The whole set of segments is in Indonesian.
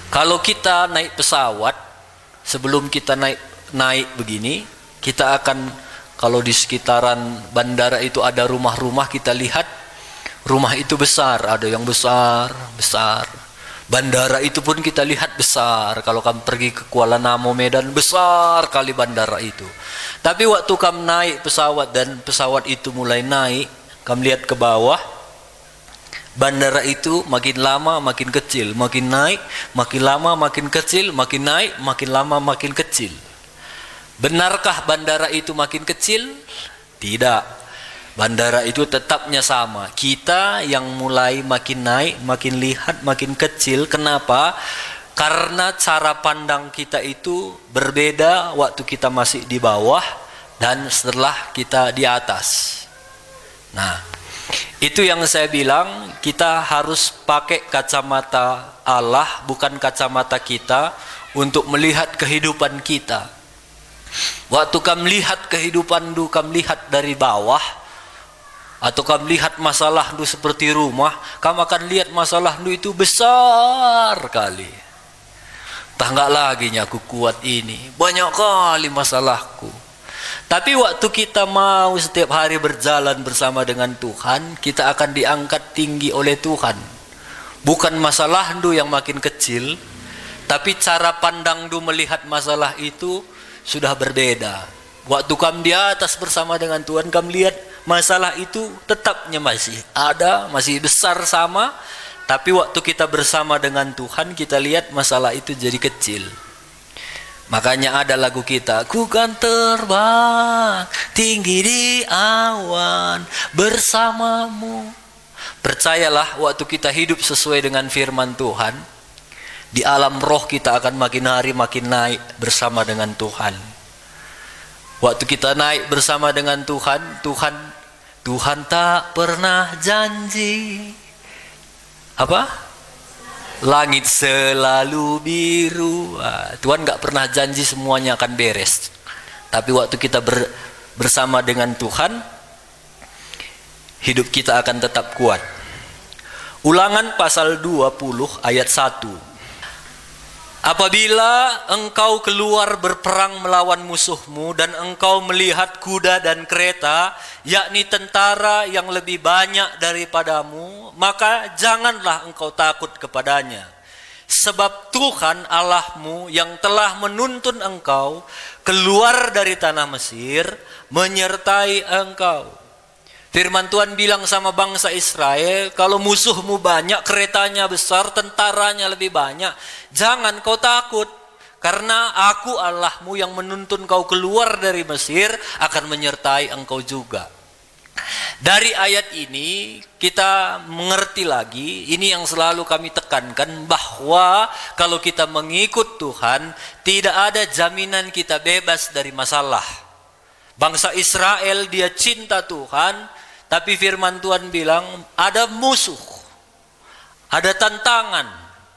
Kalau kita naik pesawat, sebelum kita naik begini, kita akan, kalau di sekitaran bandara itu ada rumah-rumah, kita lihat rumah itu besar, ada yang besar. Bandara itu pun kita lihat besar. Kalau kamu pergi ke Kuala Namu, Medan, besar kali bandara itu. Tapi waktu kamu naik pesawat dan pesawat itu mulai naik, kamu lihat ke bawah, bandara itu makin lama makin kecil, makin naik, makin lama makin kecil, makin naik, makin lama makin kecil. Benarkah bandara itu makin kecil? Tidak. Bandara itu tetapnya sama. Kita yang mulai makin naik, makin lihat, makin kecil. Kenapa? Karena cara pandang kita itu berbeda waktu kita masih di bawah dan setelah kita di atas. Nah, itu yang saya bilang, kita harus pakai kacamata Allah, bukan kacamata kita, untuk melihat kehidupan kita. Waktu kamu lihat kehidupan du, kamu lihat dari bawah, atau kamu lihat masalah du seperti rumah, kamu akan lihat masalah du itu besar kali. Tak enggak lagi aku kuat ini, banyak kali masalahku. Tapi waktu kita mau setiap hari berjalan bersama dengan Tuhan, kita akan diangkat tinggi oleh Tuhan. Bukan masalah du yang makin kecil, tapi cara pandang du melihat masalah itu sudah berbeda. Waktu kamu di atas bersama dengan Tuhan, kamu lihat masalah itu tetapnya masih ada, masih besar sama. Tapi waktu kita bersama dengan Tuhan, kita lihat masalah itu jadi kecil. Makanya ada lagu kita, ku kan terbang tinggi di awan bersamamu. Percayalah, waktu kita hidup sesuai dengan firman Tuhan, di alam roh kita akan makin hari makin naik bersama dengan Tuhan. Waktu kita naik bersama dengan Tuhan, Tuhan tak pernah janji apa? Langit selalu biru. Tuhan gak pernah janji semuanya akan beres. Tapi waktu kita bersama dengan Tuhan, hidup kita akan tetap kuat. Ulangan pasal 20 ayat 1. Apabila engkau keluar berperang melawan musuhmu dan engkau melihat kuda dan kereta, yakni tentara yang lebih banyak daripadamu, maka janganlah engkau takut kepadanya. Sebab Tuhan Allahmu yang telah menuntun engkau keluar dari tanah Mesir menyertai engkau. Firman Tuhan bilang sama bangsa Israel, kalau musuhmu banyak, keretanya besar, tentaranya lebih banyak, jangan kau takut. Karena aku Allahmu yang menuntun kau keluar dari Mesir akan menyertai engkau juga. Dari ayat ini kita mengerti lagi, ini yang selalu kami tekankan, bahwa kalau kita mengikut Tuhan, tidak ada jaminan kita bebas dari masalah. Bangsa Israel dia cinta Tuhan, tapi firman Tuhan bilang ada musuh, ada tantangan.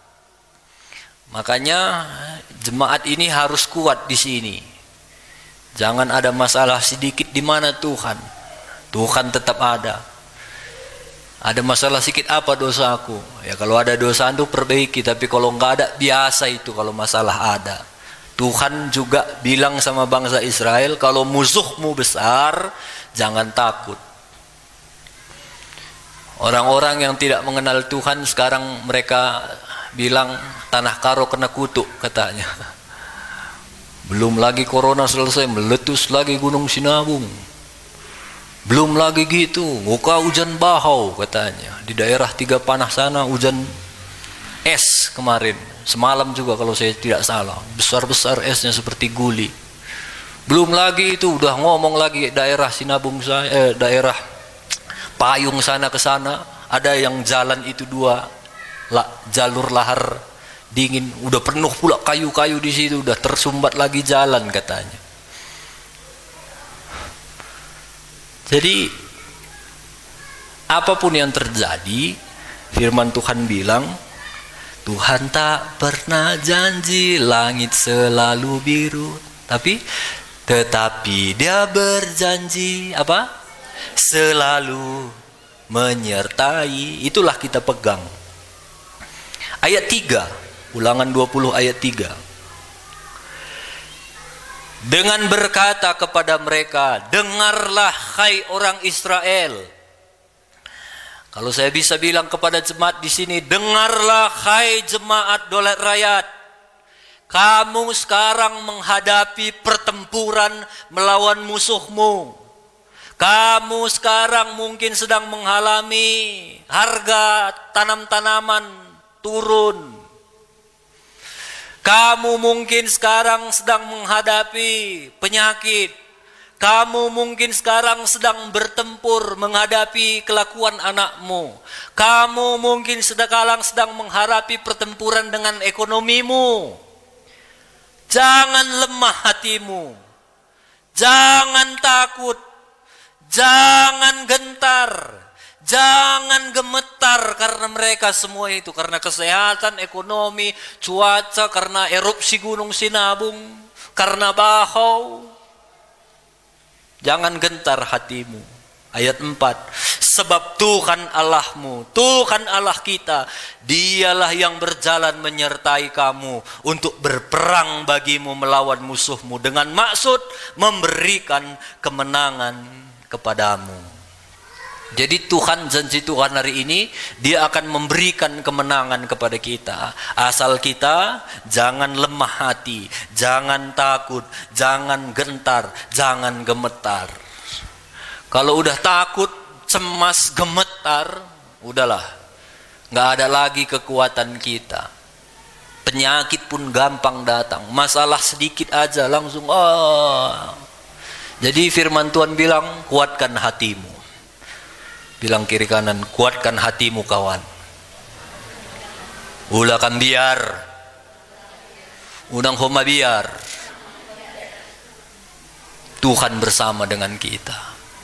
Makanya jemaat ini harus kuat di sini. Jangan ada masalah sedikit di mana Tuhan tetap ada. Ada masalah sedikit, apa dosaku? Ya kalau ada dosa itu perbaiki, tapi kalau enggak ada, biasa itu kalau masalah ada. Tuhan juga bilang sama bangsa Israel, kalau musuhmu besar, jangan takut. Orang-orang yang tidak mengenal Tuhan sekarang mereka bilang tanah karo kena kutuk katanya. Belum lagi corona selesai, meletus lagi Gunung Sinabung. Belum lagi gitu, muka hujan bahau katanya. Di daerah Tiga Panah sana hujan es kemarin. Semalam juga kalau saya tidak salah. Besar-besar esnya seperti guli. Belum lagi itu udah ngomong lagi daerah Sinabung saya, daerah Payung sana ke sana, ada yang jalan itu jalur lahar dingin, udah penuh pula kayu-kayu di situ, udah tersumbat lagi jalan katanya. Jadi apapun yang terjadi, firman Tuhan bilang, Tuhan tak pernah janji langit selalu biru, tetapi Dia berjanji apa? Selalu menyertai. Itulah kita pegang. Ayat 3 Ulangan 20 ayat 3. Dengan berkata kepada mereka, dengarlah hai orang Israel. Kalau saya bisa bilang kepada jemaat di sini, dengarlah hai jemaat Dolet Rakyat. Kamu sekarang menghadapi pertempuran melawan musuhmu. Kamu sekarang mungkin sedang mengalami harga tanam-tanaman turun. Kamu mungkin sekarang sedang menghadapi penyakit. Kamu mungkin sekarang sedang bertempur menghadapi kelakuan anakmu. Kamu mungkin sekarang sedang menghadapi pertempuran dengan ekonomimu. Jangan lemah hatimu. Jangan takut. Jangan gentar. Jangan gemetar karena mereka semua itu. Karena kesehatan, ekonomi, cuaca, karena erupsi gunung Sinabung, karena bahau. Jangan gentar hatimu. Ayat 4. Sebab Tuhan Allahmu, Tuhan Allah kita, dialah yang berjalan menyertai kamu untuk berperang bagimu melawan musuhmu dengan maksud memberikan kemenangan kepadamu. Jadi Tuhan, janji Tuhan hari ini, Dia akan memberikan kemenangan kepada kita. Asal kita jangan lemah hati, jangan takut, jangan gentar, jangan gemetar. Kalau udah takut, cemas, gemetar, udahlah, nggak ada lagi kekuatan kita. Penyakit pun gampang datang, masalah sedikit aja langsung Jadi firman Tuhan bilang, kuatkan hatimu. Bilang kiri kanan, kuatkan hatimu kawan. Ulakan biar. Unang homa biar. Tuhan bersama dengan kita.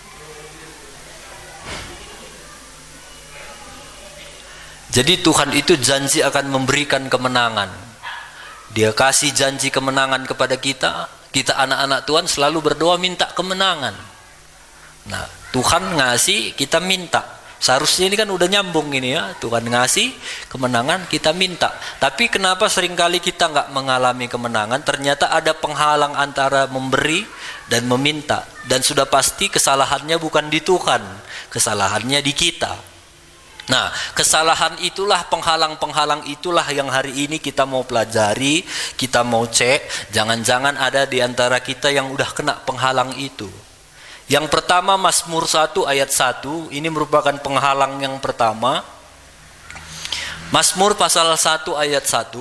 Jadi Tuhan itu janji akan memberikan kemenangan. Dia kasih janji kemenangan kepada kita. Kita anak-anak Tuhan selalu berdoa minta kemenangan. Nah, Tuhan ngasih, kita minta. Seharusnya ini kan udah nyambung ini ya. Tuhan ngasih kemenangan, kita minta. Tapi kenapa seringkali kita nggak mengalami kemenangan? Ternyata ada penghalang antara memberi dan meminta. Dan sudah pasti kesalahannya bukan di Tuhan, kesalahannya di kita. Nah, kesalahan itulah, penghalang-penghalang itulah yang hari ini kita mau pelajari, kita mau cek. Jangan-jangan ada di antara kita yang udah kena penghalang itu. Yang pertama Mazmur 1 ayat 1, ini merupakan penghalang yang pertama. Mazmur pasal 1 ayat 1.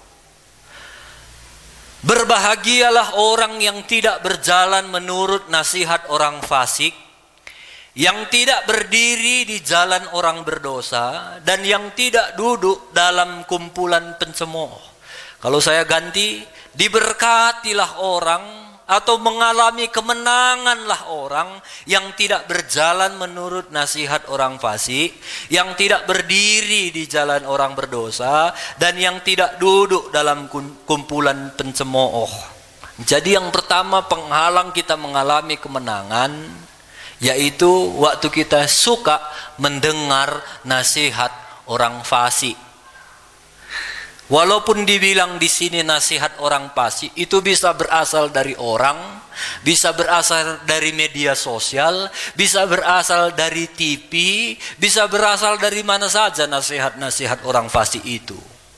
Berbahagialah orang yang tidak berjalan menurut nasihat orang fasik, yang tidak berdiri di jalan orang berdosa, dan yang tidak duduk dalam kumpulan pencemooh. Kalau saya ganti, diberkatilah orang atau mengalami kemenanganlah orang yang tidak berjalan menurut nasihat orang fasik, yang tidak berdiri di jalan orang berdosa, dan yang tidak duduk dalam kumpulan pencemooh. Jadi yang pertama penghalang kita mengalami kemenangan, yaitu waktu kita suka mendengar nasihat orang fasik. Walaupun dibilang di sini nasihat orang fasik, itu bisa berasal dari orang, bisa berasal dari media sosial, bisa berasal dari TV, bisa berasal dari mana saja nasihat-nasihat orang fasik itu.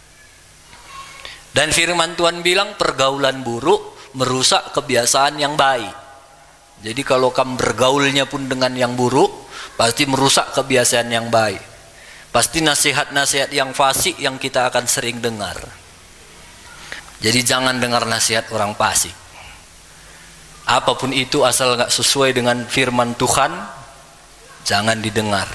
Dan firman Tuhan bilang pergaulan buruk merusak kebiasaan yang baik. Jadi kalau kamu bergaulnya pun dengan yang buruk, pasti merusak kebiasaan yang baik. Pasti nasihat-nasihat yang fasik yang kita akan sering dengar. Jadi jangan dengar nasihat orang fasik. Apapun itu asal nggak sesuai dengan firman Tuhan, jangan didengar.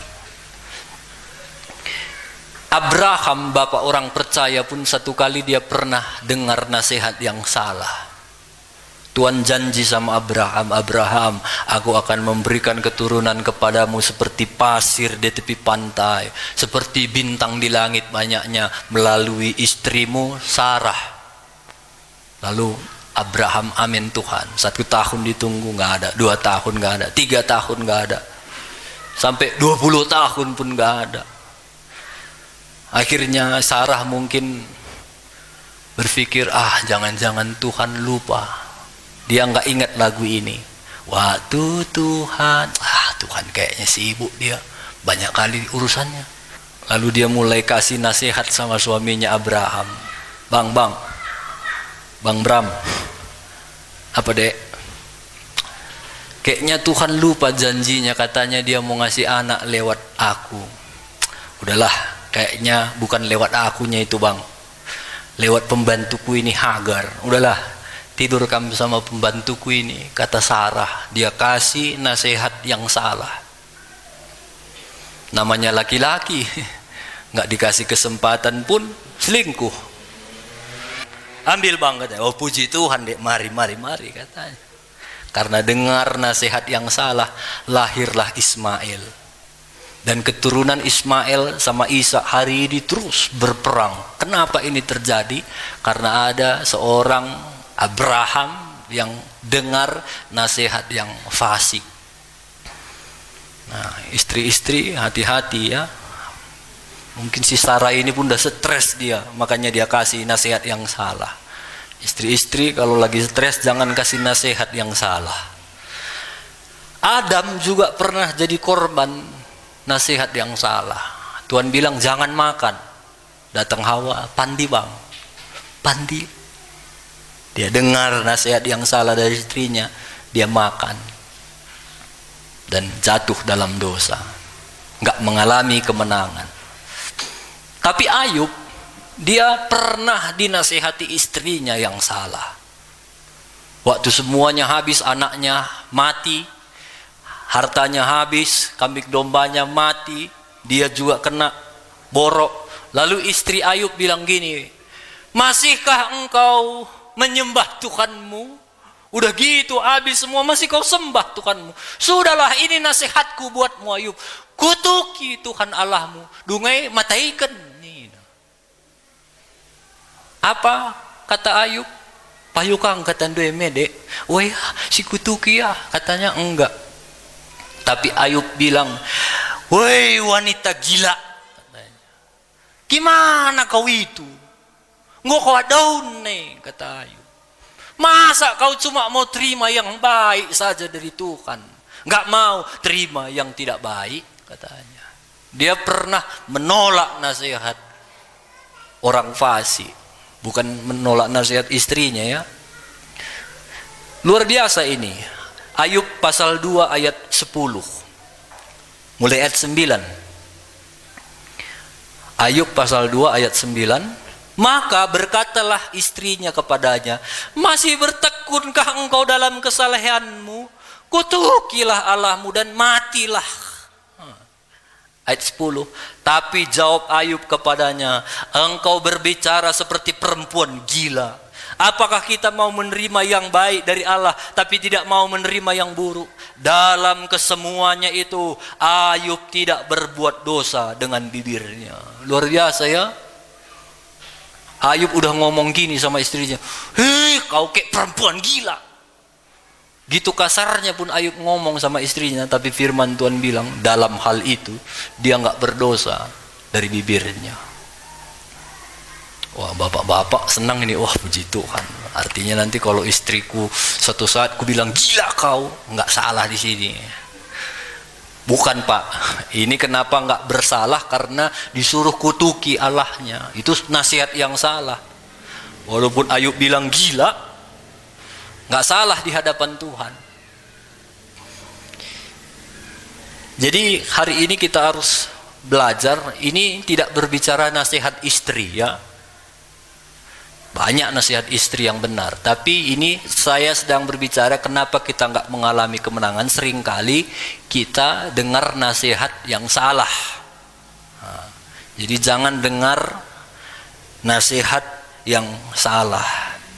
Abraham, bapak orang percaya pun, satu kali dia pernah dengar nasihat yang salah. Tuhan janji sama Abraham, Abraham, aku akan memberikan keturunan kepadamu seperti pasir di tepi pantai, seperti bintang di langit banyaknya, melalui istrimu Sarah. Lalu Abraham, amin Tuhan. 1 tahun ditunggu nggak ada, 2 tahun nggak ada, 3 tahun nggak ada, sampai 20 tahun pun nggak ada. Akhirnya Sarah mungkin berpikir, jangan-jangan Tuhan lupa. Dia nggak ingat lagu ini. Waktu Tuhan, Tuhan kayaknya sibuk dia, banyak kali urusannya. Lalu dia mulai kasih nasihat sama suaminya Abraham. Bang Bram, apa dek? Kayaknya Tuhan lupa janjinya, katanya dia mau ngasih anak lewat aku. Udahlah, kayaknya bukan lewat akunya itu bang, lewat pembantuku ini Hagar. Udahlah, tidur kamu sama pembantuku ini, kata Sarah. Dia kasih nasihat yang salah. Namanya laki-laki, nggak dikasih kesempatan pun selingkuh. Ambil bang, katanya. Oh puji Tuhan dek, mari katanya. Karena dengar nasihat yang salah, lahirlah Ismail. Dan keturunan Ismail sama Isa hari ini terus berperang. Kenapa ini terjadi? Karena ada seorang Abraham yang dengar nasihat yang fasik. Nah, istri-istri hati-hati ya. Mungkin si Sarah ini pun udah stres dia, makanya dia kasih nasihat yang salah. Istri-istri kalau lagi stres jangan kasih nasihat yang salah. Adam juga pernah jadi korban nasihat yang salah. Tuhan bilang jangan makan. Datang Hawa, pandi bang, pandi. Dia dengar nasihat yang salah dari istrinya, dia makan dan jatuh dalam dosa, nggak mengalami kemenangan. Tapi Ayub, dia pernah dinasihati istrinya yang salah. Waktu semuanya habis, anaknya mati, hartanya habis, kambing dombanya mati, dia juga kena borok. Lalu istri Ayub bilang gini, masihkah engkau menyembah Tuhanmu? Udah gitu habis semua, masih kau sembah Tuhanmu? Sudahlah, ini nasihatku buatmu Ayub, kutuki Tuhan Allahmu, dungai mataikan. Apa kata Ayub? Payukang kata dua mede. Wah, si kutuki ya, katanya enggak. Tapi Ayub bilang, woi wanita gila, katanya. Gimana kau itu? Nggak kau daun nih, kata Ayub. Masa kau cuma mau terima yang baik saja dari Tuhan, nggak mau terima yang tidak baik, katanya. Dia pernah menolak nasihat orang fasik, bukan menolak nasihat istrinya ya. Luar biasa ini. Ayub pasal 2 ayat 10. Mulai ayat 9. Ayub pasal 2 ayat 9. Maka berkatalah istrinya kepadanya, masih bertekunkah engkau dalam kesalehanmu? Kutukilah Allahmu dan matilah. Ayat 10. Tapi jawab Ayub kepadanya, engkau berbicara seperti perempuan gila. Apakah kita mau menerima yang baik dari Allah tapi tidak mau menerima yang buruk? Dalam kesemuanya itu Ayub tidak berbuat dosa dengan bibirnya. Luar biasa ya. Ayub udah ngomong gini sama istrinya, hei kau kayak perempuan gila. Gitu kasarnya pun Ayub ngomong sama istrinya, tapi firman Tuhan bilang dalam hal itu dia nggak berdosa dari bibirnya. Wah, bapak-bapak senang ini. Wah, puji Tuhan. Artinya nanti kalau istriku suatu saat ku bilang gila kau, nggak salah di sini. Bukan pak, ini kenapa nggak bersalah? Karena disuruh kutuki Allahnya. Itu nasihat yang salah. Walaupun Ayub bilang gila, nggak salah di hadapan Tuhan. Jadi hari ini kita harus belajar. Ini tidak berbicara nasihat istri ya. Banyak nasihat istri yang benar, tapi ini saya sedang berbicara kenapa kita nggak mengalami kemenangan. Seringkali kita dengar nasihat yang salah. Nah, jadi jangan dengar nasihat yang salah.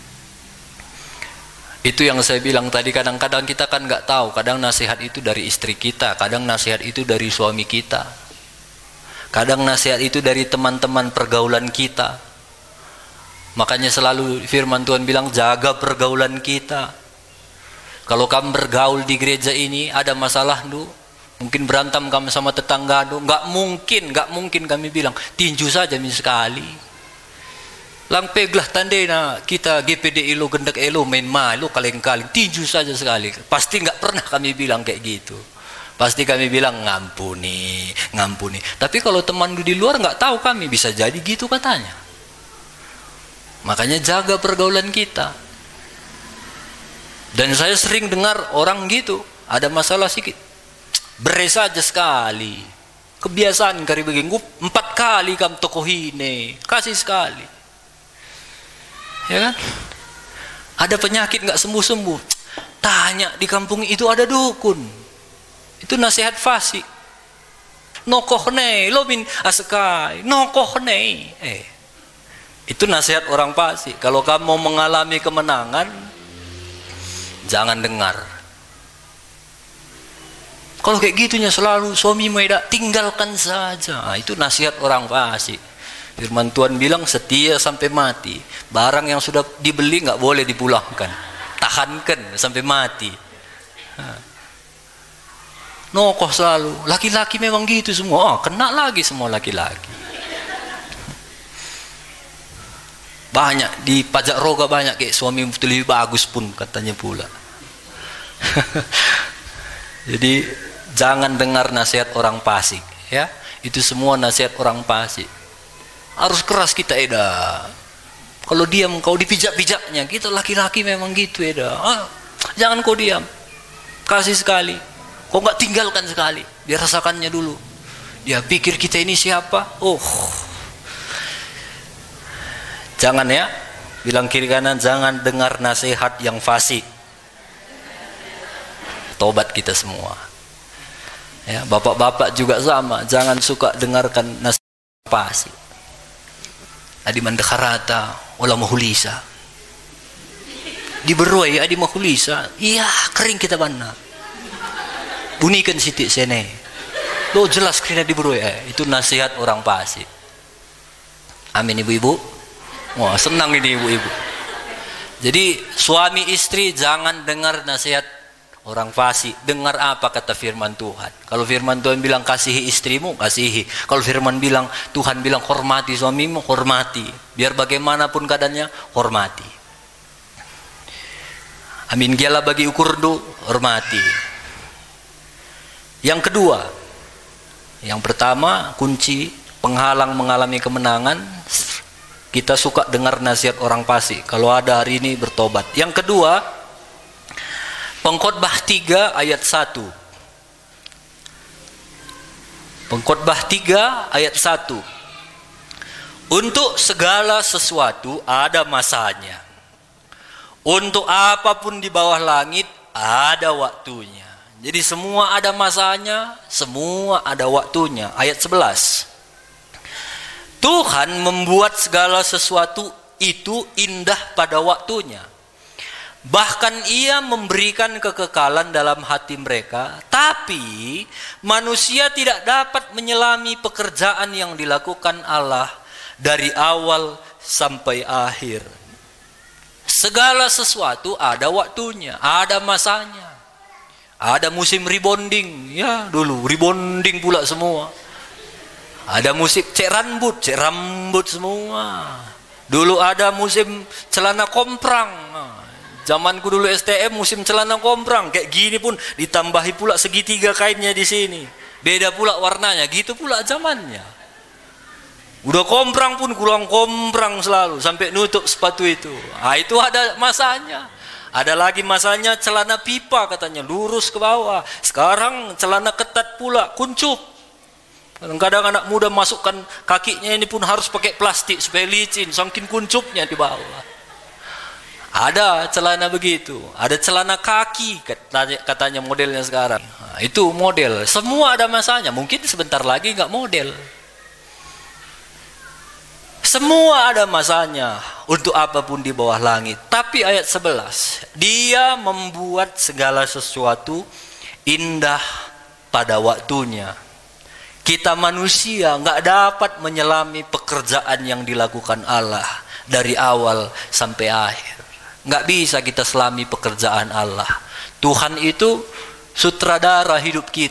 Itu yang saya bilang tadi, kadang-kadang kita kan nggak tahu, kadang nasihat itu dari istri kita, kadang nasihat itu dari suami kita, kadang nasihat itu dari teman-teman pergaulan kita. Makanya selalu firman Tuhan bilang jaga pergaulan kita. Kalau kamu bergaul di gereja ini ada masalah mungkin berantem kamu sama tetangga nggak mungkin kami bilang tinju saja sekali. Lang peglah tandena kita GPD elo gendak elo main malu kaleng-kaleng tinju saja sekali. Pasti nggak pernah kami bilang kayak gitu. Pasti kami bilang ngampuni, ngampuni. Tapi kalau teman di luar nggak tahu kami bisa jadi gitu katanya. Makanya jaga pergaulan kita. Dan saya sering dengar orang gitu, ada masalah sedikit, beres saja sekali. Kebiasaan kari begini, 4 kali kam tokoh ini, kasih sekali. Ya kan? Ada penyakit nggak sembuh-sembuh. Tanya di kampung itu ada dukun. Itu nasihat fasik. Nokoh ne, lo min asekai, nokoh ne. Itu nasihat orang fasik. Kalau kamu mau mengalami kemenangan, jangan dengar. Kalau kayak gitunya selalu suami muda tinggalkan saja. Nah, itu nasihat orang fasik. Firman Tuhan bilang setia sampai mati. Barang yang sudah dibeli nggak boleh dipulangkan. Tahankan sampai mati. Nokoh selalu. Laki-laki memang gitu semua. Oh, kena lagi semua laki-laki. Banyak di pajak roga banyak kayak suami lebih bagus pun katanya pula. Jadi jangan dengar nasihat orang fasik, ya. Itu semua nasihat orang fasik. Harus keras kita eda. Kalau diam kau dipijak-pijaknya. Kita laki-laki memang gitu eda. Jangan kau diam. Kasih sekali. Kau nggak tinggalkan sekali. Dia rasakannya dulu. Dia pikir kita ini siapa? Oh. Jangan ya. Bilang kiri kanan jangan dengar nasihat yang fasik. Tobat kita semua. Ya, bapak-bapak juga sama. Jangan suka dengarkan nasihat fasik. Adi mandekharata olah mahulisa diberoi adi mahulisa iya kering kita bana bunikan sitik sene lo jelas kena diberoi itu nasihat orang fasik. Amin ibu-ibu. Wah senang ini ibu-ibu. Jadi suami istri jangan dengar nasihat orang fasik. Dengar apa kata firman Tuhan. Kalau firman Tuhan bilang kasihi istrimu, kasihi. Kalau firman bilang, Tuhan bilang hormati suamimu, hormati. Biar bagaimanapun keadaannya, hormati. Amin giala bagi ukurdu, hormati. Yang kedua, yang pertama kunci penghalang mengalami kemenangan, kita suka dengar nasihat orang fasik. Kalau ada hari ini bertobat. Yang kedua, Pengkhotbah 3 ayat 1. Pengkhotbah 3 ayat 1. Untuk segala sesuatu ada masanya. Untuk apapun di bawah langit ada waktunya. Jadi semua ada masanya, semua ada waktunya. Ayat 11. Tuhan membuat segala sesuatu itu indah pada waktunya. Bahkan ia memberikan kekekalan dalam hati mereka, tapi manusia tidak dapat menyelami pekerjaan yang dilakukan Allah dari awal sampai akhir. Segala sesuatu ada waktunya, ada masanya. Ada musim rebonding, ya dulu rebonding pula semua. Ada musim cek rambut semua. Dulu ada musim celana komprang. Zamanku dulu STM musim celana komprang kayak gini pun ditambahi pula segitiga kainnya di sini. Beda pula warnanya, gitu pula zamannya. Udah komprang pun kurang komprang selalu sampai nutup sepatu itu. Ah itu ada masanya. Ada lagi masanya celana pipa katanya lurus ke bawah. Sekarang celana ketat pula kuncup. Kadang-kadang anak muda masukkan kakinya ini pun harus pakai plastik supaya licin, saking kuncupnya di bawah. Ada celana begitu, ada celana kaki katanya modelnya sekarang. Nah, itu model, semua ada masanya. Mungkin sebentar lagi nggak model. Semua ada masanya untuk apapun di bawah langit. Tapi ayat 11, Dia membuat segala sesuatu indah pada waktunya. Kita manusia nggak dapat menyelami pekerjaan yang dilakukan Allah dari awal sampai akhir. Nggak bisa kita selami pekerjaan Allah. Tuhan itu sutradara hidup kita. Dia udah tahu gimana nanti akhirnya hidup kita.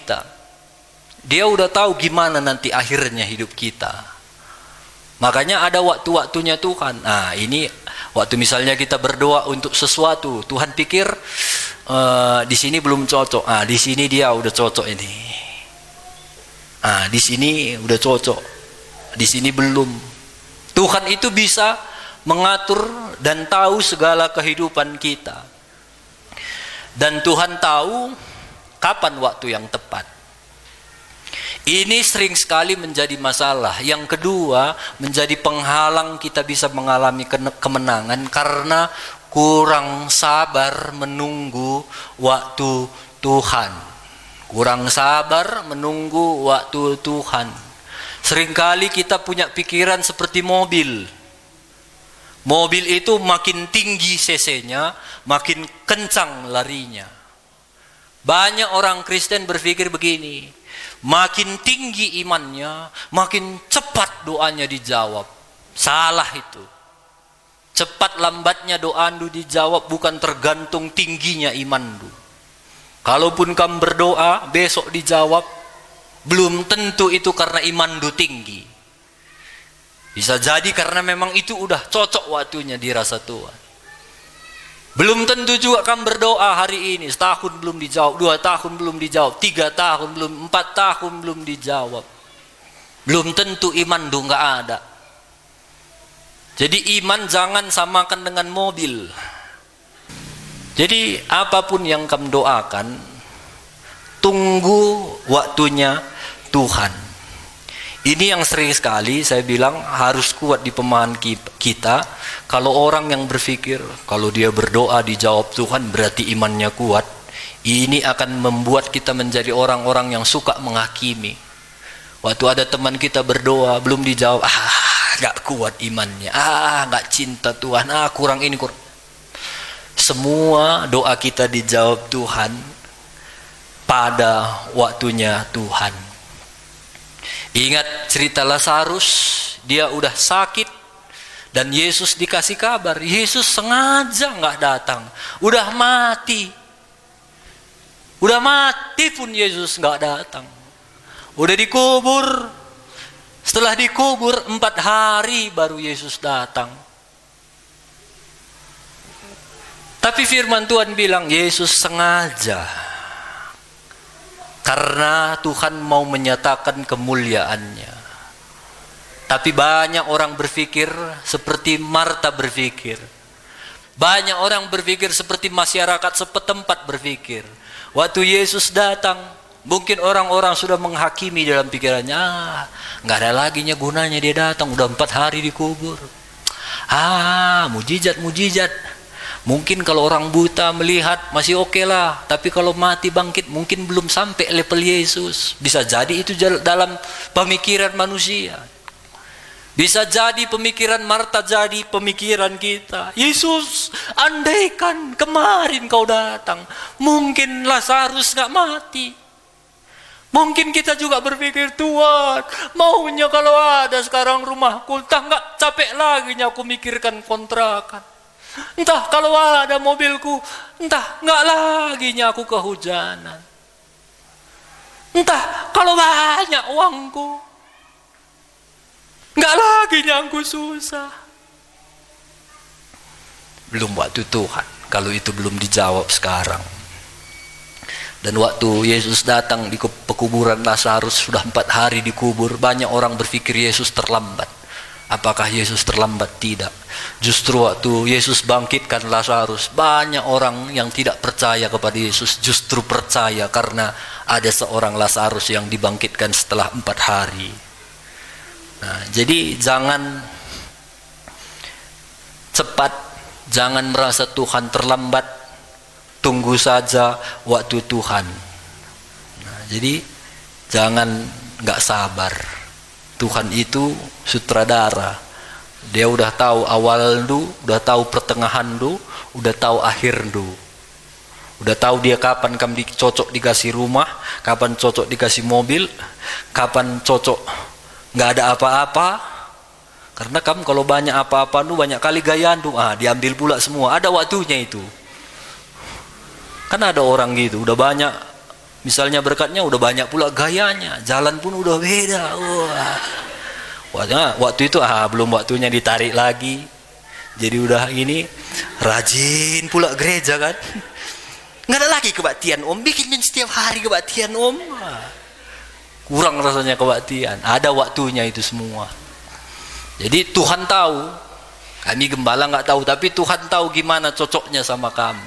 Makanya ada waktu-waktunya Tuhan. Nah, ini waktu misalnya kita berdoa untuk sesuatu, Tuhan pikir di sini belum cocok. Ah, di sini dia udah cocok ini. Ah, di sini udah cocok. Di sini belum. Tuhan itu bisa mengatur dan tahu segala kehidupan kita. Dan Tuhan tahu kapan waktu yang tepat. Ini sering sekali menjadi masalah. Yang kedua, menjadi penghalang kita bisa mengalami kemenangan karena kurang sabar menunggu waktu Tuhan. Kurang sabar menunggu waktu Tuhan. Seringkali kita punya pikiran seperti mobil. Mobil itu makin tinggi cc-nya, makin kencang larinya. Banyak orang Kristen berpikir begini, makin tinggi imannya, makin cepat doanya dijawab. Salah itu. Cepat lambatnya doandu dijawab bukan tergantung tingginya imandu. Kalaupun kamu berdoa, besok dijawab, belum tentu itu karena imandu tinggi. Bisa jadi karena memang itu udah cocok waktunya dirasa Tuhan. Belum tentu juga kamu berdoa hari ini, setahun belum dijawab, 2 tahun belum dijawab, 3 tahun belum, 4 tahun belum dijawab. Belum tentu iman du nggak ada. Jadi iman jangan samakan dengan mobil. Jadi apapun yang kamu doakan, tunggu waktunya Tuhan. Ini yang sering sekali saya bilang harus kuat di pemahaman kita. Kalau orang yang berpikir kalau dia berdoa dijawab Tuhan berarti imannya kuat, ini akan membuat kita menjadi orang-orang yang suka menghakimi. Waktu ada teman kita berdoa belum dijawab, gak kuat imannya, gak cinta Tuhan, kurang ini kurang. Semua doa kita dijawab Tuhan pada waktunya Tuhan. Ingat cerita Lazarus, dia udah sakit dan Yesus dikasih kabar. Yesus sengaja nggak datang, udah mati pun Yesus nggak datang. Udah dikubur, setelah dikubur 4 hari baru Yesus datang. Tapi firman Tuhan bilang Yesus sengaja. Karena Tuhan mau menyatakan kemuliaannya. Tapi banyak orang berpikir seperti Marta berpikir. Banyak orang berpikir seperti masyarakat setempat berpikir. Waktu Yesus datang, mungkin orang-orang sudah menghakimi dalam pikirannya, nggak ada lagi gunanya dia datang, udah 4 hari dikubur. Mujizat. Mungkin kalau orang buta melihat masih oke lah, tapi kalau mati bangkit mungkin belum sampai level Yesus. Bisa jadi itu dalam pemikiran manusia. Bisa jadi pemikiran Marta jadi pemikiran kita. Yesus, andaikan kemarin kau datang, mungkin Lazarus gak mati. Mungkin kita juga berpikir, Tuhan, maunya kalau ada sekarang rumahku, entah gak capek lagi aku mikirkan kontrakan. Entah kalau ada mobilku, entah nggak lagi aku kehujanan. Entah kalau banyak uangku, nggak lagi aku susah. Belum waktu Tuhan, kalau itu belum dijawab sekarang. Dan waktu Yesus datang di pekuburan Lazarus sudah 4 hari dikubur, banyak orang berpikir Yesus terlambat. Apakah Yesus terlambat? Tidak. Justru waktu Yesus bangkitkan Lazarus, banyak orang yang tidak percaya kepada Yesus justru percaya karena ada seorang Lazarus yang dibangkitkan setelah 4 hari. Nah, jadi jangan cepat, jangan merasa Tuhan terlambat, tunggu saja waktu Tuhan. Nah, jadi jangan nggak sabar. Tuhan itu sutradara. Dia udah tahu awal du, udah tahu pertengahan du, udah tahu akhir du. Udah tahu dia kapan kamu cocok dikasih rumah, kapan cocok dikasih mobil, kapan cocok nggak ada apa-apa. Karena kamu kalau banyak apa-apa du, banyak kali gayaan du, diambil pula semua. Ada waktunya itu. Kan ada orang gitu, udah banyak. Misalnya berkatnya udah banyak pula gayanya, jalan pun udah beda. Waktu itu belum waktunya ditarik lagi. Jadi udah ini rajin pula gereja kan. Nggak ada lagi kebaktian om, bikin setiap hari kebaktian om. Kurang rasanya kebaktian. Ada waktunya itu semua. Jadi Tuhan tahu, kami gembala nggak tahu, tapi Tuhan tahu gimana cocoknya sama kamu.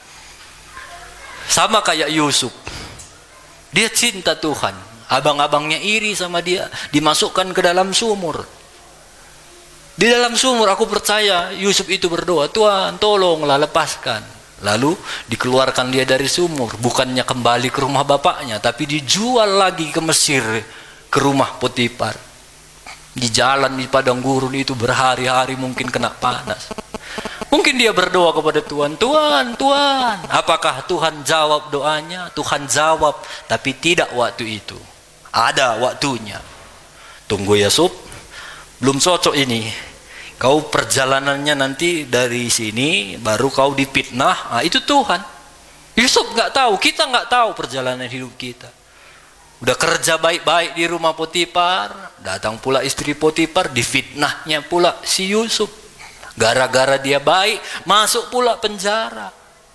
Sama kayak Yusuf, dia cinta Tuhan. Abang-abangnya iri sama dia, dimasukkan ke dalam sumur. Di dalam sumur aku percaya Yusuf itu berdoa, Tuhan tolonglah lepaskan. Lalu dikeluarkan dia dari sumur, bukannya kembali ke rumah bapaknya, tapi dijual lagi ke Mesir, ke rumah Potifar. Di jalan di padang gurun itu berhari-hari mungkin kena panas. Mungkin dia berdoa kepada Tuhan, Tuhan, Tuhan. Apakah Tuhan jawab doanya? Tuhan jawab, tapi tidak waktu itu. Ada waktunya. Tunggu ya Sob, belum cocok ini. Kau perjalanannya nanti dari sini, baru kau dipitnah. Itu Tuhan. Yusuf nggak tahu, kita nggak tahu perjalanan hidup kita. Udah kerja baik-baik di rumah Potifar, datang pula istri Potifar, difitnahnya pula si Yusuf. Gara-gara dia baik, masuk pula penjara.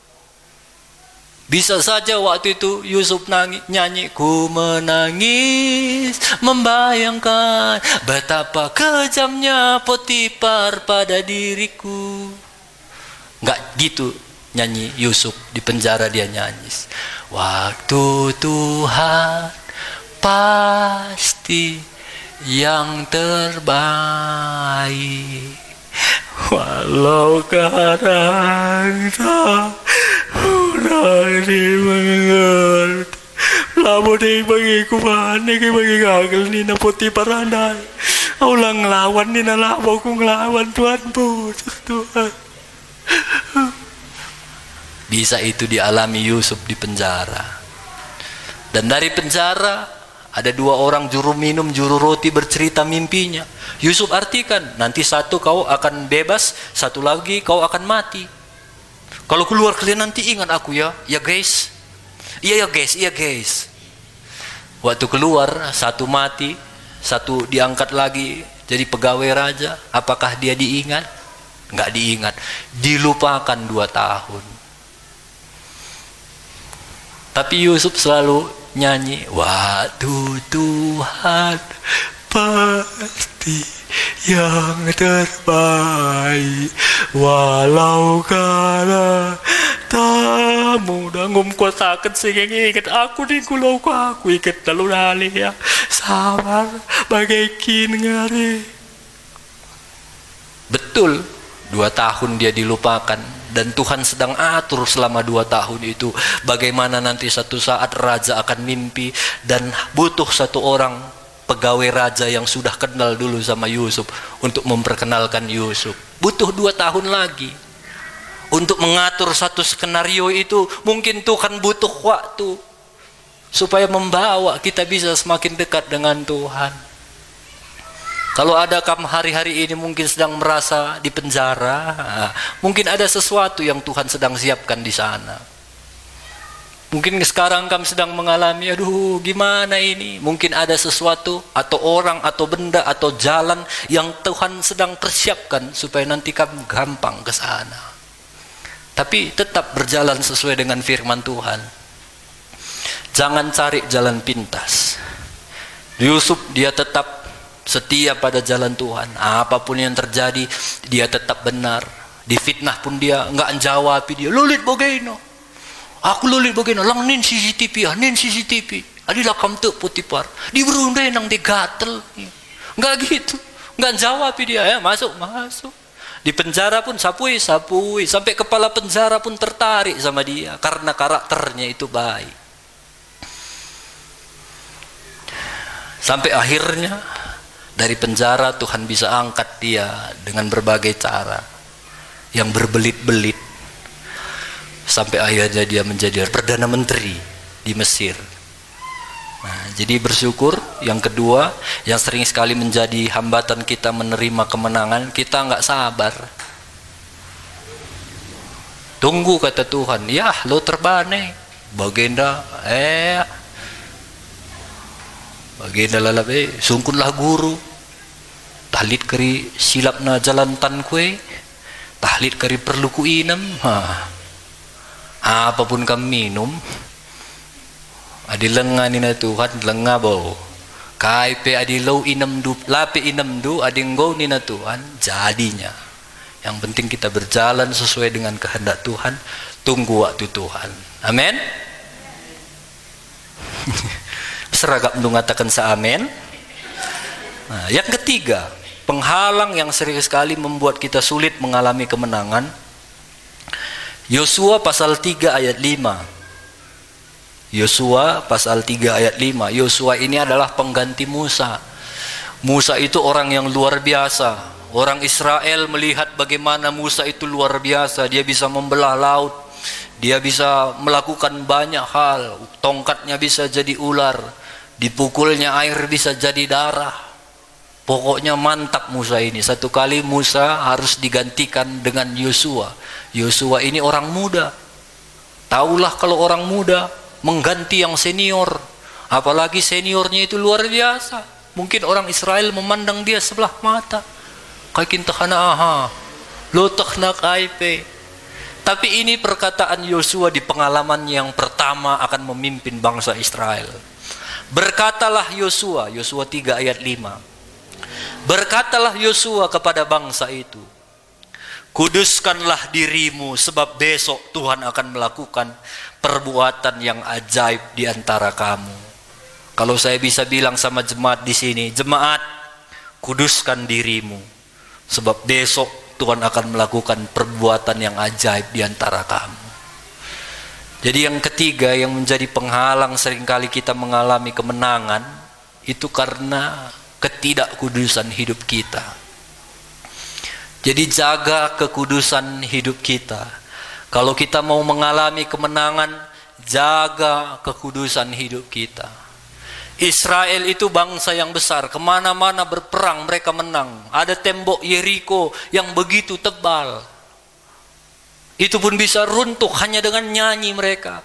Bisa saja waktu itu Yusuf nyanyi, ku menangis membayangkan betapa kejamnya Potifar pada diriku. Nggak gitu nyanyi Yusuf, di penjara dia nyanyi. Waktu Tuhan pasti yang terbaik. Walau kadang tak pernah dimengerti, lamun bagi kumane bagi gagal ni na Potifar andai. Ulang ngelawan ni na labo ku ngelawan Tuhan putus Tuhan. Bisa itu dialami Yusuf di penjara. Dan dari penjara ada dua orang juru minum, juru roti bercerita mimpinya. Yusuf artikan, nanti satu kau akan bebas, satu lagi kau akan mati. Kalau keluar kalian nanti ingat aku ya, ya guys. Iya ya guys, iya guys. Waktu keluar, satu mati, satu diangkat lagi jadi pegawai raja. Apakah dia diingat? Nggak diingat. Dilupakan 2 tahun. Tapi Yusuf selalu nyanyi, waktu Tuhan pasti yang terbaik, walau kala tamu dangum kuasakan singing ingat aku di kulau aku ikat lalu nali ya sabar bagai kin ngari. Betul, 2 tahun dia dilupakan. Dan Tuhan sedang atur selama 2 tahun itu bagaimana nanti satu saat raja akan mimpi dan butuh satu orang pegawai raja yang sudah kenal dulu sama Yusuf untuk memperkenalkan Yusuf. Butuh 2 tahun lagi untuk mengatur satu skenario itu. Mungkin Tuhan butuh waktu supaya membawa kita bisa semakin dekat dengan Tuhan. Kalau ada kamu hari-hari ini mungkin sedang merasa di penjara, mungkin ada sesuatu yang Tuhan sedang siapkan di sana. Mungkin sekarang kamu sedang mengalami, aduh gimana ini? Mungkin ada sesuatu atau orang atau benda atau jalan yang Tuhan sedang persiapkan supaya nanti kamu gampang ke sana. Tapi tetap berjalan sesuai dengan firman Tuhan. Jangan cari jalan pintas. Yusuf dia tetap setia pada jalan Tuhan. Apapun yang terjadi dia tetap benar. Difitnah pun dia enggak jawab dia. Lulit bagaino. Aku lulit bagaino. Lang nin CCTV, nin CCTV. Adilah kamu tu Potifar. Di berundai nang digatel. Enggak gitu. Enggak jawab dia. Ya, masuk. Di penjara pun sapui. Sampai kepala penjara pun tertarik sama dia karena karakternya itu baik. Sampai akhirnya dari penjara Tuhan bisa angkat dia dengan berbagai cara yang berbelit-belit sampai akhirnya dia menjadi Perdana Menteri di Mesir. Nah, jadi bersyukur. Yang kedua yang sering sekali menjadi hambatan kita menerima kemenangan, kita nggak sabar. Tunggu kata Tuhan, ya lo terbane bagenda bagenda lalabe sungkunlah guru. tahlit kari silap na jalan tan kue, tahlit kari perlu ku inam, apapun kami minum, adi lenga ni na Tuhan, lenga bau, kai pe adi lau inam du, lape inam du, adi ngau ni na Tuhan, jadinya. Yang penting kita berjalan sesuai dengan kehendak Tuhan, tunggu waktu Tuhan. Amin. Seragam mengatakan seamen. Nah, yang ketiga, penghalang yang sering sekali membuat kita sulit mengalami kemenangan. Yosua pasal 3 ayat 5. Yosua pasal 3 ayat 5. Yosua ini adalah pengganti Musa. Musa itu orang yang luar biasa. Orang Israel melihat bagaimana Musa itu luar biasa. Dia bisa membelah laut. Dia bisa melakukan banyak hal. Tongkatnya bisa jadi ular. Dipukulnya air bisa jadi darah. Pokoknya mantap Musa ini. Satu kali Musa harus digantikan dengan Yosua. Yosua ini orang muda. Taulah kalau orang muda mengganti yang senior. Apalagi seniornya itu luar biasa. Mungkin orang Israel memandang dia sebelah mata. Kayak tahana aha, lotak nak aipe. Tapi ini perkataan Yosua di pengalaman yang pertama akan memimpin bangsa Israel. Berkatalah Yosua, Yosua 3 ayat 5. Berkatalah Yosua kepada bangsa itu, kuduskanlah dirimu sebab besok Tuhan akan melakukan perbuatan yang ajaib di antara kamu. Kalau saya bisa bilang sama jemaat di sini, jemaat, kuduskan dirimu. Sebab besok Tuhan akan melakukan perbuatan yang ajaib di antara kamu. Jadi yang ketiga yang menjadi penghalang seringkali kita mengalami kemenangan, itu karena ketidakkudusan hidup kita. Jadi jaga kekudusan hidup kita. Kalau kita mau mengalami kemenangan, jaga kekudusan hidup kita. Israel itu bangsa yang besar, kemana-mana berperang mereka menang. Ada tembok Yeriko yang begitu tebal, itu pun bisa runtuh hanya dengan nyanyi mereka.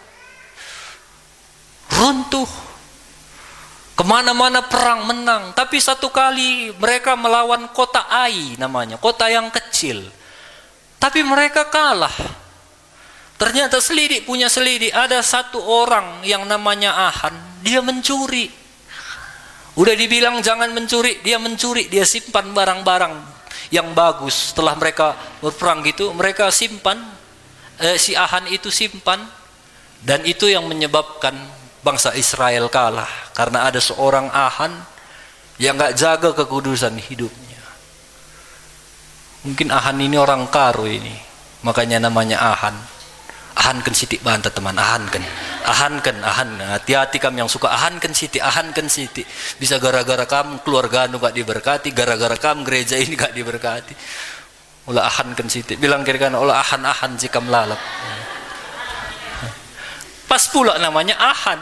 Runtuh, kemana-mana perang menang. Tapi satu kali mereka melawan kota Ai namanya, kota yang kecil, tapi mereka kalah. Ternyata selidik punya selidik, ada satu orang yang namanya Ahan, dia mencuri. Udah dibilang jangan mencuri, dia mencuri, dia simpan barang-barang yang bagus. Setelah mereka berperang gitu, mereka simpan, si Ahan itu simpan, dan itu yang menyebabkan bangsa Israel kalah. Karena ada seorang Ahan yang gak jaga kekudusan hidupnya. Mungkin Ahan ini orang Karo ini, makanya namanya Ahan. Ahankan sitik bantah teman, ahankan. Hati-hati kamu yang suka ahankan sitik. Bisa gara-gara kamu keluarga gak diberkati, gara-gara kamu gereja ini gak diberkati. Ulah ahankan sitik. Bilang kira-kira ulah ahan jika melalap. Pas pula namanya Ahan.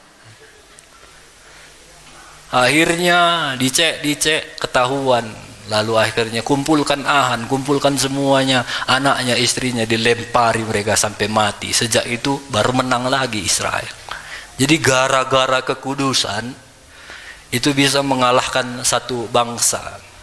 Akhirnya dicek ketahuan. Lalu akhirnya kumpulkan Ahan, kumpulkan semuanya, anaknya, istrinya, dilempari mereka sampai mati. Sejak itu baru menang lagi Israel. Jadi gara-gara kekudusan itu bisa mengalahkan satu bangsa.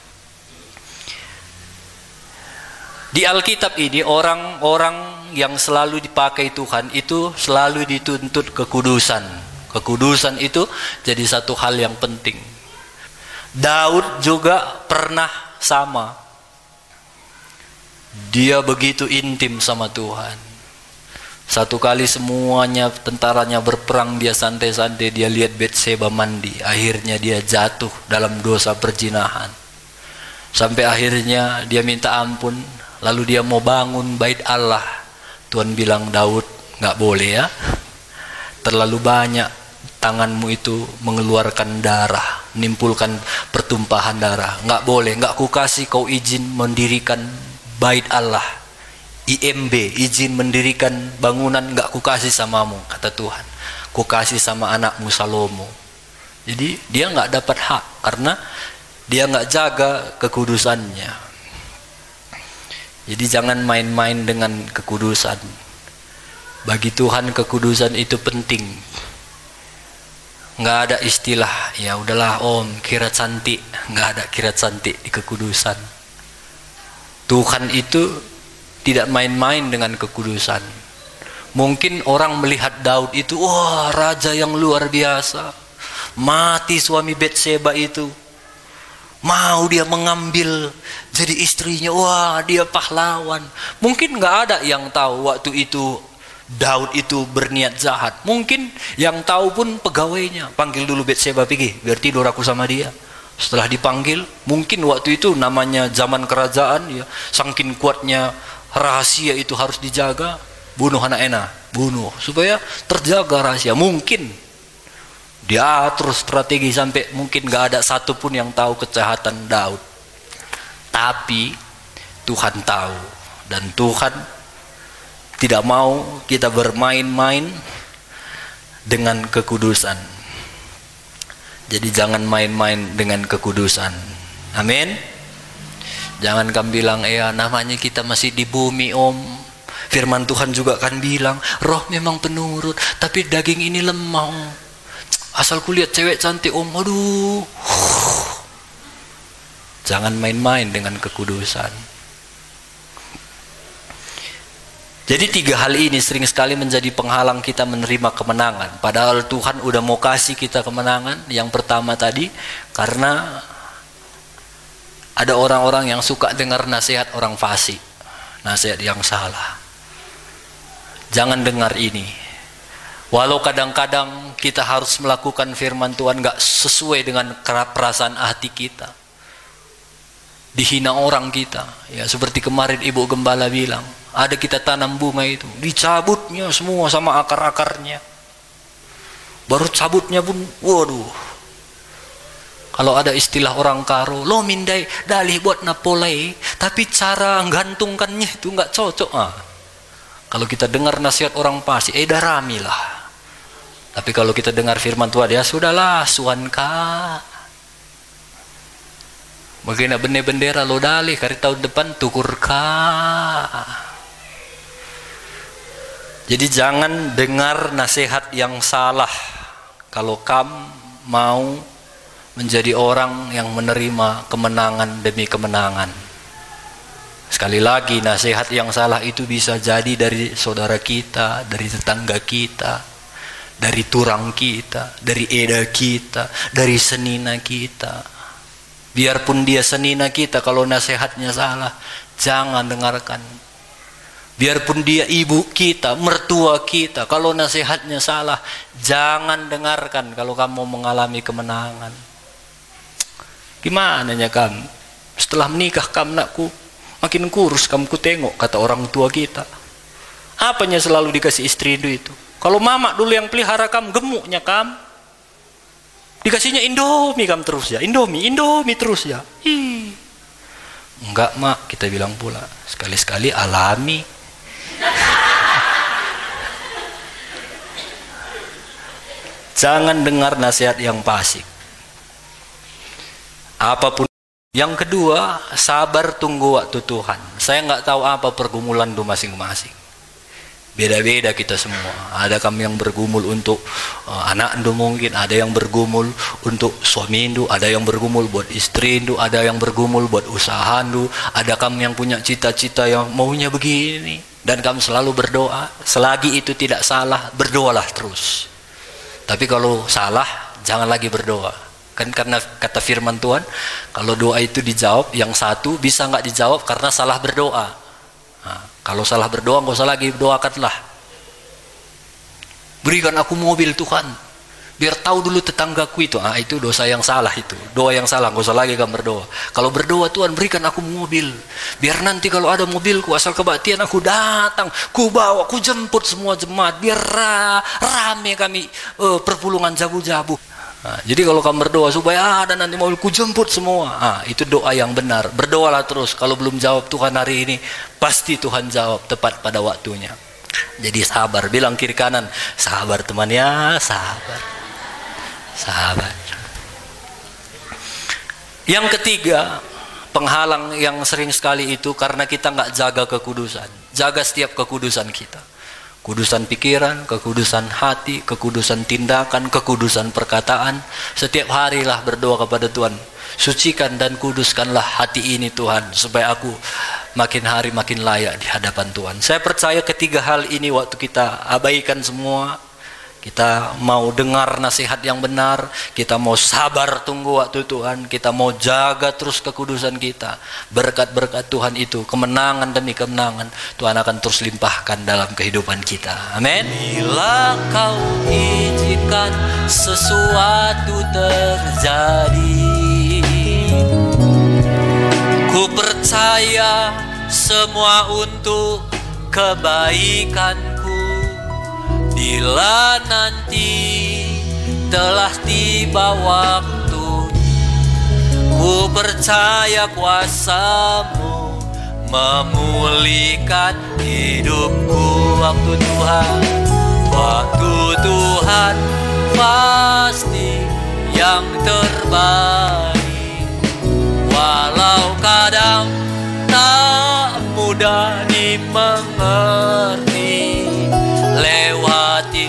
Di Alkitab ini orang-orang yang selalu dipakai Tuhan itu selalu dituntut kekudusan. Kekudusan itu jadi satu hal yang penting. Daud juga pernah sama. Dia begitu intim sama Tuhan. Satu kali semuanya tentaranya berperang, dia santai-santai, dia lihat Batseba mandi. Akhirnya dia jatuh dalam dosa perzinahan. Sampai akhirnya dia minta ampun, lalu dia mau bangun bait Allah. Tuhan bilang, Daud, nggak boleh ya. Terlalu banyak tanganmu itu mengeluarkan darah, menimbulkan pertumpahan darah. Nggak boleh, nggak kukasih kau izin mendirikan bait Allah. IMB, izin mendirikan bangunan, nggak kukasih samamu, kata Tuhan. Kukasih sama anakmu Salomo. Jadi dia nggak dapat hak karena dia nggak jaga kekudusannya. Jadi jangan main-main dengan kekudusan. Bagi Tuhan kekudusan itu penting. Nggak ada istilah, ya udahlah om, kira cantik. Nggak ada kira cantik di kekudusan. Tuhan itu tidak main-main dengan kekudusan. Mungkin orang melihat Daud itu, wah raja yang luar biasa. Mati suami Betseba itu, mau dia mengambil jadi istrinya, wah dia pahlawan. Mungkin nggak ada yang tahu waktu itu Daud itu berniat jahat. Mungkin yang tahu pun pegawainya, panggil dulu Betseba pergi, biar tidur aku sama dia. Setelah dipanggil, mungkin waktu itu namanya zaman kerajaan ya, saking kuatnya rahasia itu harus dijaga, bunuh anak enak, bunuh supaya terjaga rahasia. Mungkin dia terus strategi sampai mungkin gak ada satupun yang tahu kejahatan Daud. Tapi Tuhan tahu, dan Tuhan tidak mau kita bermain-main dengan kekudusan. Jadi jangan main-main dengan kekudusan. Amin. Jangan kamu bilang, ya namanya kita masih di bumi om. Firman Tuhan juga kan bilang, roh memang penurut, tapi daging ini lemah om. Asal kulihat cewek cantik om, aduh. Jangan main-main dengan kekudusan. Jadi 3 hal ini sering sekali menjadi penghalang kita menerima kemenangan. Padahal Tuhan udah mau kasih kita kemenangan. Yang pertama tadi, karena ada orang-orang yang suka dengar nasihat orang fasik, nasihat yang salah. Jangan dengar ini. Walau kadang-kadang kita harus melakukan firman Tuhan gak sesuai dengan perasaan hati kita, dihina orang kita, ya seperti kemarin Ibu Gembala bilang, ada kita tanam bunga itu, dicabutnya semua sama akar-akarnya, baru cabutnya pun, waduh. Kalau ada istilah orang karo, lo mindai dalih buat napolai, tapi cara gantungkannya itu gak cocok. Kalau kita dengar nasihat orang pasti, darami lah. Tapi kalau kita dengar firman Tuhan, ya sudahlah, suanka. Bagaimana bendera lo dalih, kari tahun depan tukur ka. Jadi jangan dengar nasihat yang salah. Kalau kamu mau menjadi orang yang menerima kemenangan demi kemenangan. Sekali lagi, nasihat yang salah itu bisa jadi dari saudara kita, dari tetangga kita, dari turang kita, dari eda kita, dari senina kita. Biarpun dia senina kita, kalau nasihatnya salah, jangan dengarkan. Biarpun dia ibu kita, mertua kita, kalau nasihatnya salah, jangan dengarkan kalau kamu mengalami kemenangan. Gimana ya kamu? Setelah menikah kamu nakku, makin kurus kamu ku tengok, kata orang tua kita. Apanya selalu dikasih istri itu? Kalau mama dulu yang pelihara kamu, gemuknya kamu, dikasihnya Indomie kamu terus ya, Indomie terus ya. Enggak mak, kita bilang pula, sekali-sekali alami. Jangan dengar nasihat yang fasik. Apapun. Yang kedua, sabar tunggu waktu Tuhan. Saya nggak tahu apa pergumulan itu masing-masing. Beda-beda kita semua. Ada kami yang bergumul untuk anak itu mungkin, ada yang bergumul untuk suami itu, ada yang bergumul buat istri itu, ada yang bergumul buat usaha itu, ada kami yang punya cita-cita yang maunya begini. Dan kami selalu berdoa. Selagi itu tidak salah, berdoalah terus. Tapi kalau salah, jangan lagi berdoa. Kan karena kata firman Tuhan, kalau doa itu dijawab, yang satu bisa nggak dijawab karena salah berdoa. Nah, kalau salah berdoa, nggak usah lagi doakanlah. Berikan aku mobil Tuhan, biar tahu dulu tetanggaku itu. Itu dosa yang salah itu, doa yang salah. Nggak usah lagi kamu berdoa. Kalau berdoa, Tuhan berikan aku mobil, biar nanti kalau ada mobilku asal kebaktian aku datang, ku bawa, ku jemput semua jemaat, biar rame kami perpulungan jabu-jabu. Nah, jadi kalau kamu berdoa supaya ada nanti mobilku jemput semua, itu doa yang benar. Berdoalah terus. Kalau belum jawab Tuhan hari ini, pasti Tuhan jawab tepat pada waktunya. Jadi sabar. Bilang kiri kanan, sabar teman ya, sabar. Sabar. Yang ketiga, penghalang yang sering sekali itu karena kita nggak jaga kekudusan. Jaga setiap kekudusan kita. Kekudusan pikiran, kekudusan hati, kekudusan tindakan, kekudusan perkataan. Setiap harilah berdoa kepada Tuhan, sucikan dan kuduskanlah hati ini Tuhan, supaya aku makin hari makin layak di hadapan Tuhan. Saya percaya ketiga hal ini waktu kita abaikan semua, kita mau dengar nasihat yang benar, kita mau sabar tunggu waktu Tuhan, kita mau jaga terus kekudusan kita, berkat-berkat Tuhan itu, kemenangan demi kemenangan, Tuhan akan terus limpahkan dalam kehidupan kita. Amin. Bila kau izinkan sesuatu terjadi, ku percaya semua untuk kebaikanku. Bila nanti telah tiba waktu, ku percaya kuasa-Mu memulihkan hidupku. Waktu Tuhan pasti yang terbaik. Walau kadang tak mudah dimengerti, lewati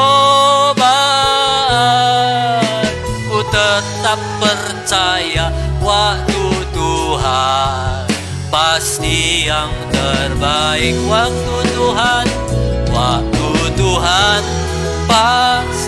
cobaan, ku tetap percaya waktu Tuhan pasti yang terbaik. Waktu Tuhan pasti